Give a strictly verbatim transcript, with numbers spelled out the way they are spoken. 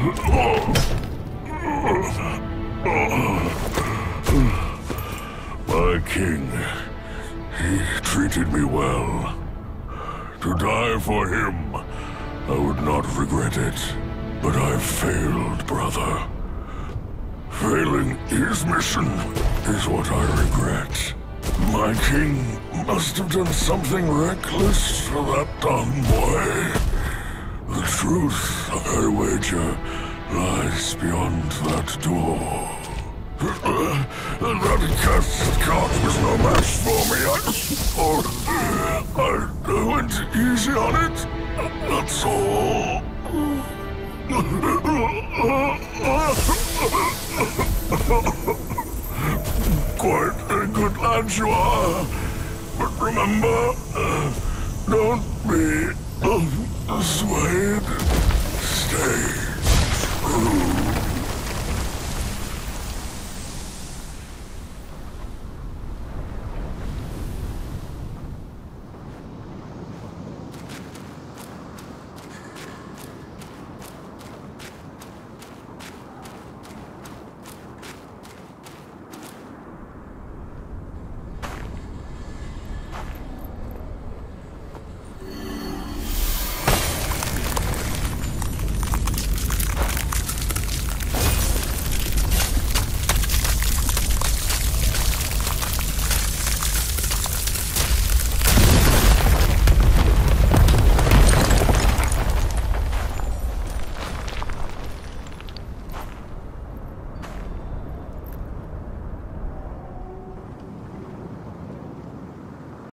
My king, he treated me well. To die for him, I would not regret it. But I've failed, brother. Failing his mission is what I regret. My king must have done something reckless for that dumb boy. The truth, I wager, lies beyond that door. That cursed cart was no match for me. I, I, I went easy on it. That's all. Quite a good lad you are. But remember, uh, don't be uh, swayed